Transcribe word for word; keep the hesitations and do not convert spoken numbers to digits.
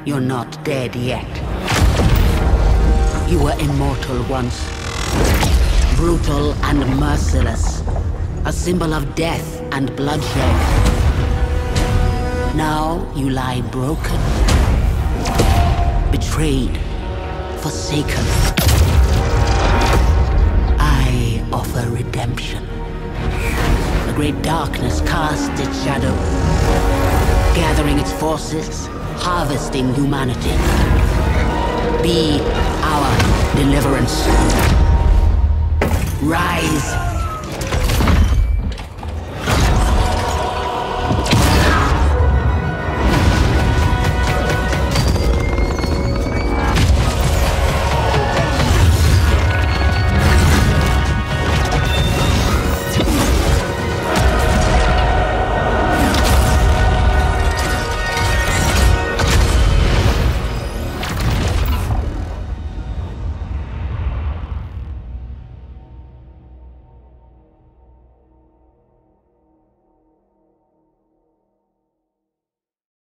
You're not dead yet. You were immortal once. Brutal and merciless. A symbol of death and bloodshed. Now you lie broken. Betrayed. Forsaken. I offer redemption. The great darkness casts its shadow, gathering its forces, harvesting humanity. Be our deliverance. Rise.